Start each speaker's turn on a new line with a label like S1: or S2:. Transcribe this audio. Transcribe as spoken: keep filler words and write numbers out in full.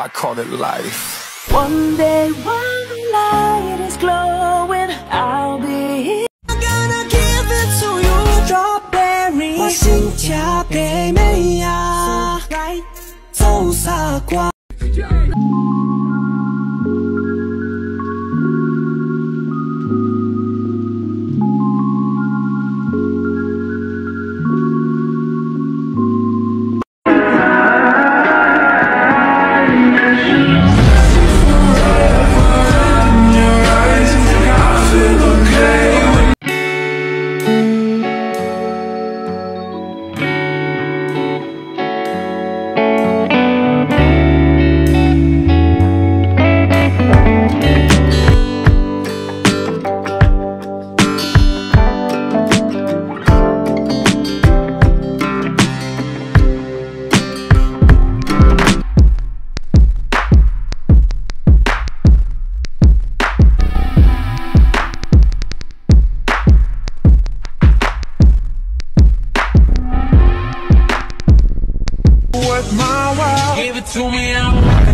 S1: call it life.
S2: One day when the light is glowing, I'll be here. I'm gonna give it to you, strawberry. Hoa xin cha bề mây à, dâu xa qua.
S1: Worth my while, give it to me, I'm